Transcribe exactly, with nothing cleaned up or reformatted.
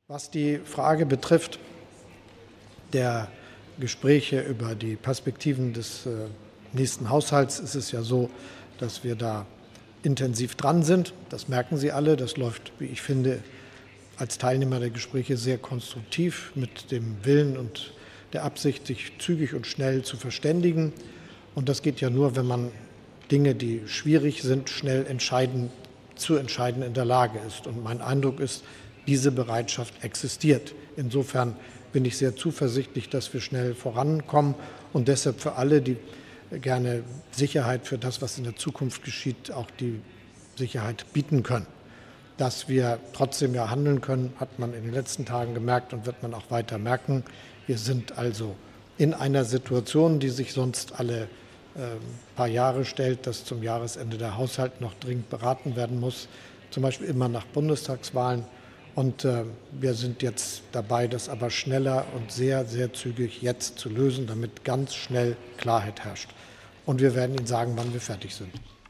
Was die Frage betrifft der Gespräche über die Perspektiven des nächsten Haushalts, ist es ja so, dass wir da intensiv dran sind. Das merken Sie alle. Das läuft, wie ich finde, als Teilnehmer der Gespräche sehr konstruktiv mit dem Willen und der Absicht, sich zügig und schnell zu verständigen. Und das geht ja nur, wenn man Dinge, die schwierig sind, schnell entscheiden, zu entscheiden in der Lage ist. Und mein Eindruck ist, diese Bereitschaft existiert. Insofern bin ich sehr zuversichtlich, dass wir schnell vorankommen und deshalb für alle, die gerne Sicherheit für das, was in der Zukunft geschieht, auch die Sicherheit bieten können. Dass wir trotzdem ja handeln können, hat man in den letzten Tagen gemerkt und wird man auch weiter merken. Wir sind also in einer Situation, die sich sonst alle äh, paar Jahre stellt, dass zum Jahresende der Haushalt noch dringend beraten werden muss, zum Beispiel immer nach Bundestagswahlen. Und äh, wir sind jetzt dabei, das aber schneller und sehr, sehr zügig jetzt zu lösen, damit ganz schnell Klarheit herrscht. Und wir werden Ihnen sagen, wann wir fertig sind.